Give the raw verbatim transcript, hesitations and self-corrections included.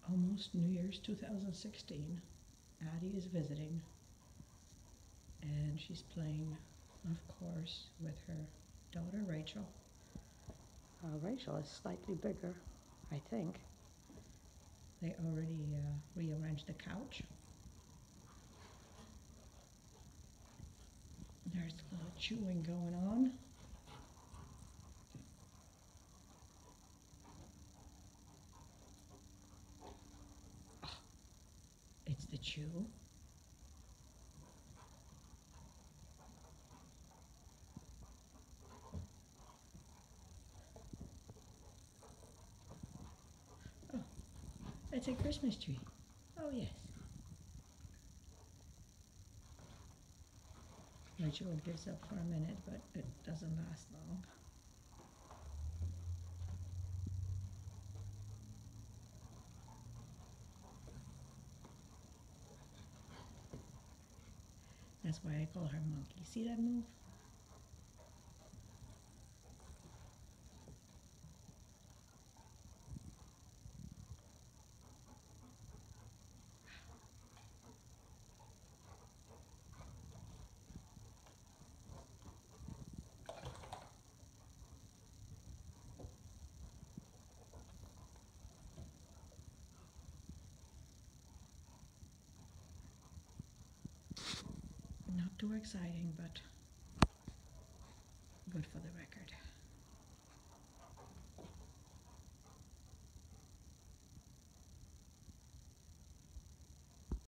almost New Year's two thousand sixteen. Addie is visiting, and she's playing, of course, with her daughter Rachel. Uh, Rachel is slightly bigger, I think. They already uh, rearranged the couch. There's a little chewing going on. Oh, it's the chew. Oh, it's a Christmas tree. Oh, yes. Rachel gives up for a minute, but it doesn't last long. That's why I call her Monkey. See that move? Not too exciting, but good for the record.